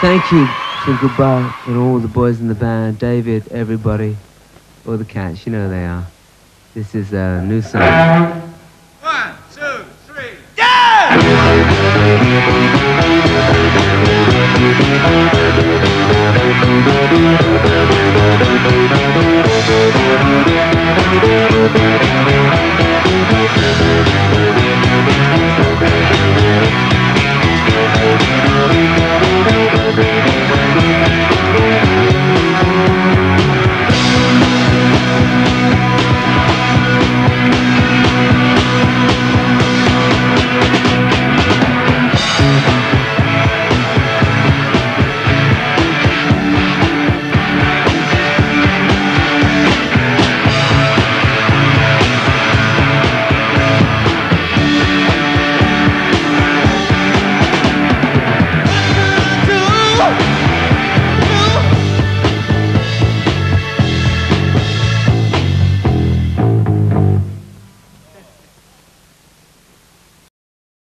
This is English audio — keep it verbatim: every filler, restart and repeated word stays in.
thank you for goodbye and all the boys in the band, David, everybody, all the cats, you know they are. This is a new song. One, two, three, yeah!